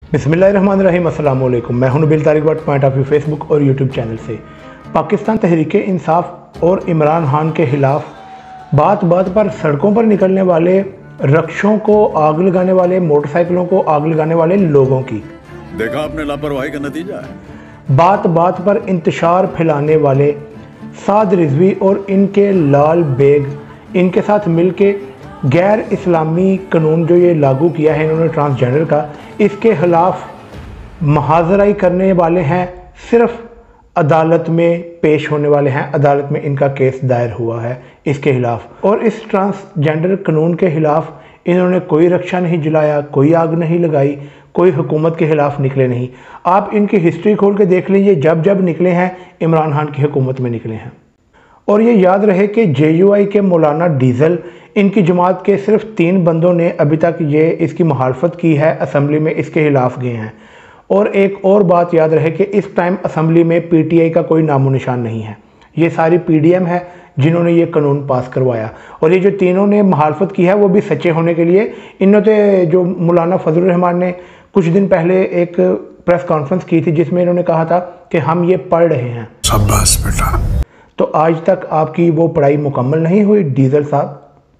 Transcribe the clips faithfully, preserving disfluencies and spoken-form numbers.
बिस्मिल्लाहिर्रहमानिर्रहीम, अस्सलाम वालेकुम। मैं हूं Nabeel Tariq Bhatt, point of view Facebook और यूट्यूब चैनल से। पाकिस्तान तहरीक इंसाफ और इमरान खान के ख़िलाफ़ बात बात पर सड़कों पर निकलने वाले रक्षों को आग लगाने वाले, मोटरसाइकिलों को आग लगाने वाले लोगों की देखा आपने लापरवाही का नतीजा है। बात बात पर इंतशार फैलाने वाले साद रिजवी और इनके लाल बेग, इनके साथ मिलके गैर इस्लामी कानून जो ये लागू किया है इन्होंने ट्रांसजेंडर का, इसके ख़िलाफ़ महाजराई करने वाले हैं। सिर्फ अदालत में पेश होने वाले हैं, अदालत में इनका केस दायर हुआ है इसके ख़िलाफ़। और इस ट्रांसजेंडर कानून के ख़िलाफ़ इन्होंने कोई रक्षा नहीं जलाया, कोई आग नहीं लगाई, कोई हुकूमत के ख़िलाफ़ निकले नहीं। आप इनकी हिस्ट्री खोल के देख लीजिए, जब जब निकले हैं इमरान खान की हुकूमत में निकले हैं। और ये याद रहे कि जे यू आई के मौलाना डीज़ल, इनकी जमात के सिर्फ तीन बंदों ने अभी तक ये इसकी मुखालफत की है, असम्बली में इसके खिलाफ गए हैं। और एक और बात याद रहे कि इस टाइम असम्बली में पी टी आई का कोई नामो निशान नहीं है, ये सारी पी डी एम है जिन्होंने ये कानून पास करवाया। और ये जो तीनों ने मुखालफत की है वो भी सच्चे होने के लिए, इन्होंने जो मौलाना फजल रहमान ने कुछ दिन पहले एक प्रेस कॉन्फ्रेंस की थी जिसमें इन्होंने कहा था कि हम ये पढ़ रहे हैं। शाबाश बेटा। तो आज तक आपकी वो पढ़ाई मुकम्मल नहीं हुई डीज़ल साहब।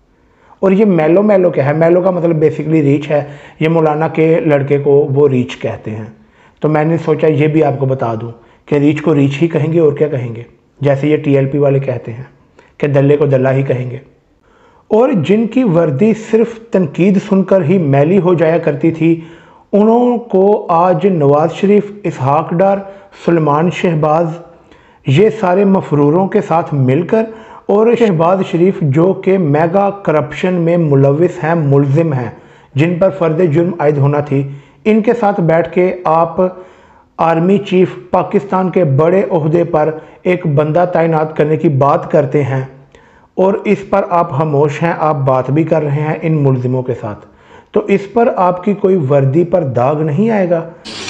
और ये मेलो मेलो क्या है? मेलो का मतलब बेसिकली रीच है। ये मौलाना के लड़के को वो रीच कहते हैं। तो मैंने सोचा ये भी आपको बता दूं कि रीच को रीच ही कहेंगे और क्या कहेंगे, जैसे ये टी एल पी वाले कहते हैं कि दल्ले को दल्ला ही कहेंगे। और जिनकी वर्दी सिर्फ तनकीद सुनकर ही मैली हो जाया करती थी, उनको आज नवाज शरीफ, इसहाक डार, सुलेमान शहबाज, ये सारे मफरूरों के साथ मिलकर, और शहबाज शरीफ जो कि मेगा करप्शन में मुलविस हैं, मुलजिम हैं, जिन पर फ़र्द जुर्म आयद होना थी, इनके साथ बैठ के आप आर्मी चीफ पाकिस्तान के बड़े ओहदे पर एक बंदा तैनात करने की बात करते हैं। और इस पर आप खामोश हैं, आप बात भी कर रहे हैं इन मुलजिमों के साथ। तो इस पर आपकी कोई वर्दी पर दाग नहीं आएगा।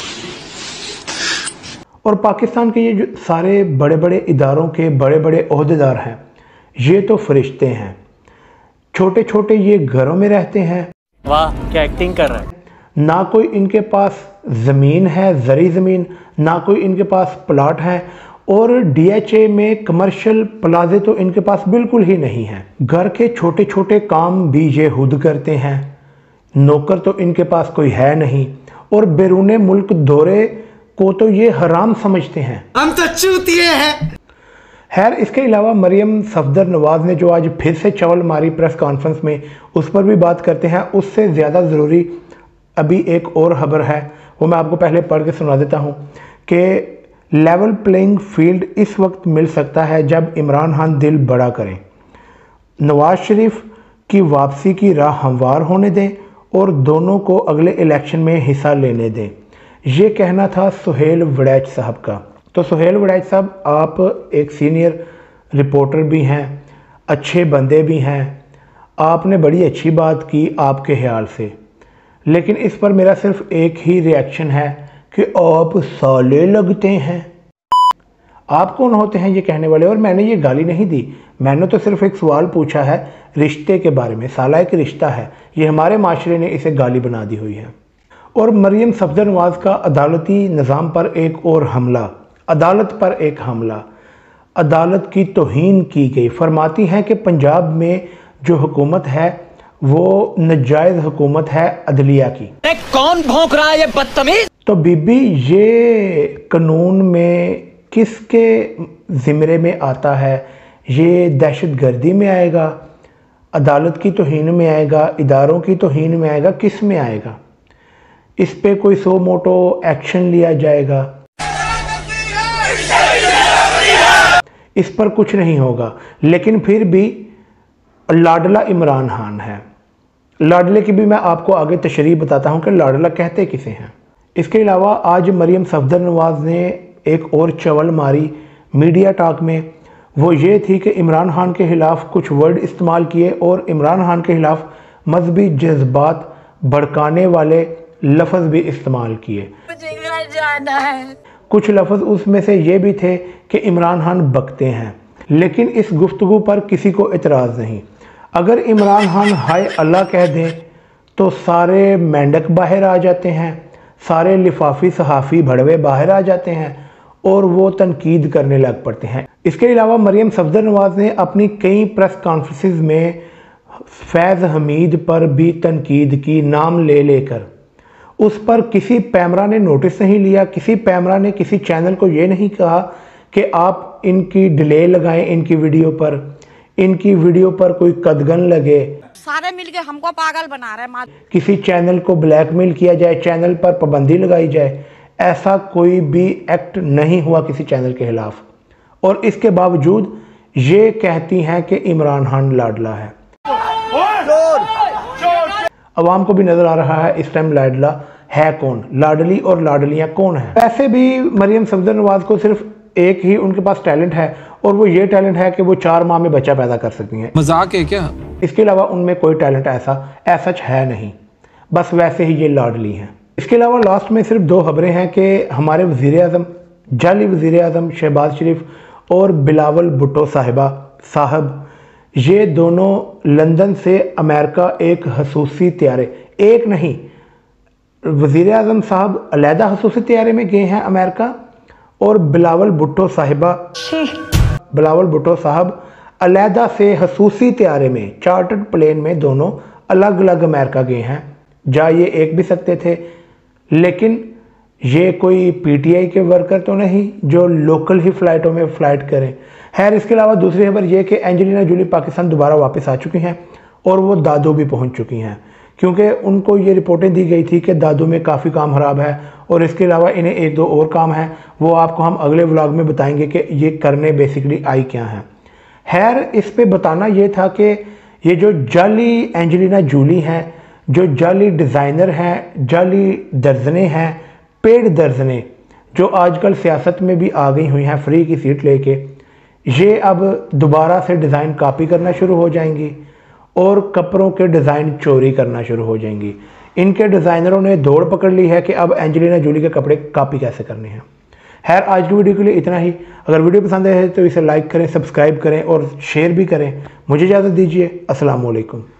और पाकिस्तान के ये जो सारे बड़े बड़े इदारों के बड़े बड़े ओहदेदार हैं, ये तो फरिश्ते हैं। छोटे छोटे ये घरों में रहते हैं। वाह क्या एक्टिंग कर रहा है। ना कोई इनके पास ज़मीन है, ज़री ज़मीन, ना कोई इनके पास प्लाट है। और डी एच ए में कमर्शियल प्लाजे तो इनके पास बिल्कुल ही नहीं है। घर के छोटे छोटे काम भी ये खुद करते हैं। नौकर तो इनके पास कोई है नहीं। और बैरून मुल्क दौरे को तो ये हराम समझते हैं। हम तो चूतिए हैं। खैर, इसके अलावा मरियम सफदर नवाज ने जो आज फिर से चवल मारी प्रेस कॉन्फ्रेंस में, उस पर भी बात करते हैं। उससे ज़्यादा ज़रूरी अभी एक और खबर है, वो मैं आपको पहले पढ़ के सुना देता हूँ कि लेवल प्लेइंग फील्ड इस वक्त मिल सकता है जब इमरान खान दिल बड़ा करें, नवाज शरीफ की वापसी की राह हमवार होने दें और दोनों को अगले इलेक्शन में हिस्सा लेने दें। ये कहना था सुहेल वड़ैच साहब का। तो सुहेल वड़ैच साहब, आप एक सीनियर रिपोर्टर भी हैं, अच्छे बंदे भी हैं, आपने बड़ी अच्छी बात की आपके ख्याल से। लेकिन इस पर मेरा सिर्फ एक ही रिएक्शन है कि आप साले लगते हैं। आप कौन होते हैं ये कहने वाले? और मैंने ये गाली नहीं दी, मैंने तो सिर्फ एक सवाल पूछा है रिश्ते के बारे में। साला एक रिश्ता है, ये हमारे माशरे ने इसे गाली बना दी हुई है। और मरियम सफदर नवाज का अदालती निज़ाम पर एक और हमला, अदालत पर एक हमला, अदालत की तौहीन की गई। फरमाती हैं कि पंजाब में जो हुकूमत है वो नाजायज़ हुकूमत है अदलिया की। कौन भौंक रहा है ये बदतमीज? तो बीबी, ये कानून में किसके ज़िम्मे में आता है? ये दहशत गर्दी में आएगा, अदालत की तौहीन में आएगा, इदारों की तौहीन में आएगा, किस में आएगा? इस पे कोई सो मोटो एक्शन लिया जाएगा? इस पर कुछ नहीं होगा। लेकिन फिर भी लाडला इमरान खान है। लाडले की भी मैं आपको आगे तशरीह बताता हूं कि लाडला कहते किसे हैं। इसके अलावा आज मरियम सफदर नवाज ने एक और चवल मारी मीडिया टॉक में। वो ये थी कि इमरान खान के ख़िलाफ़ कुछ वर्ड इस्तेमाल किए और इमरान खान के ख़िलाफ़ मजहबी जज्बात भड़काने वाले लफ्ज़ भी इस्तेमाल किए। जाना है। कुछ लफ्ज़ उसमें से ये भी थे कि इमरान खान बकते हैं। लेकिन इस गुफ्तगू पर किसी को इतराज़ नहीं। अगर इमरान खान हाय अल्लाह कह दें तो सारे मेंढक बाहर आ जाते हैं, सारे लिफाफी सहाफ़ी भड़वे बाहर आ जाते हैं और वो तनकीद करने लग पड़ते हैं। इसके अलावा मरियम सफदर नवाज ने अपनी कई प्रेस कॉन्फ्रेंसेस में फैज़ हमीद पर भी तनकीद की, नाम ले लेकर। उस पर किसी पैमरा ने नोटिस नहीं लिया, किसी पैमरा ने किसी चैनल को ये नहीं कहा कि आप इनकी डिले लगाएं, इनकी वीडियो पर इनकी वीडियो पर कोई कदगन लगे। सारे मिलके हमको पागल बना रहे हैं। किसी चैनल को ब्लैकमेल किया जाए, चैनल पर पाबंदी लगाई जाए, ऐसा कोई भी एक्ट नहीं हुआ किसी चैनल के खिलाफ। और इसके बावजूद ये कहती हैं कि इमरान खान लाडला है। अवाम को भी नजर आ रहा है इस टाइम लाडला है कौन, लाडली और लाडलियां कौन है। वैसे भी मरियम सफदर नवाज को सिर्फ एक ही उनके पास टैलेंट है और वो ये टैलेंट है कि वो चार माह में बच्चा पैदा कर सकती हैं। मजाक है क्या? इसके अलावा उनमें कोई टैलेंट ऐसा ऐसा है नहीं, बस वैसे ही ये लाडली हैं। इसके अलावा लास्ट में सिर्फ दो खबरें हैं कि हमारे वज़ीर आज़म, जाली वज़ीर आज़म शहबाज शरीफ और बिलावल भुट्टो साहिबा साहब, ये दोनों लंदन से अमेरिका एक खसूसी त्यारे, एक नहीं, वज़ीर आज़म साहब अलहदा खसूसी त्यारे में गए हैं अमेरिका और बिलावल भुट्टो साहिबा बिलावल भुट्टो साहब अलहदा से खसूसी त्यारे में चार्टर्ड प्लेन में दोनों अलग अलग अमेरिका गए हैं। जा ये एक भी सकते थे, लेकिन ये कोई पीटीआई के वर्कर तो नहीं जो लोकल ही फ़्लाइटों में फ़्लाइट करें। खैर, इसके अलावा दूसरी खबर ये कि एंजेलिना जूली पाकिस्तान दोबारा वापस आ चुकी हैं और वो दादू भी पहुंच चुकी हैं, क्योंकि उनको ये रिपोर्टें दी गई थी कि दादू में काफ़ी काम ख़राब है और इसके अलावा इन्हें एक दो और काम हैं, वो आपको हम अगले व्लॉग में बताएंगे कि ये करने बेसिकली आई क्या हैं। खैर, इस पे बताना ये था कि ये जो जाली एंजेलिना जूली हैं, जो जाली डिज़ाइनर हैं, जाली दर्जने हैं, पेड दर्जने जो आजकल सियासत में भी आ गई हुई हैं फ्री की सीट लेके, ये अब दोबारा से डिज़ाइन कॉपी करना शुरू हो जाएंगी और कपड़ों के डिज़ाइन चोरी करना शुरू हो जाएंगी। इनके डिज़ाइनरों ने दौड़ पकड़ ली है कि अब एंजेलिना जूली के कपड़े कॉपी कैसे करने हैं। खैर, आज की वीडियो के लिए इतना ही। अगर वीडियो पसंद आए तो इसे लाइक करें, सब्सक्राइब करें और शेयर भी करें। मुझे इजाज़त दीजिए। अस्सलाम वालेकुम।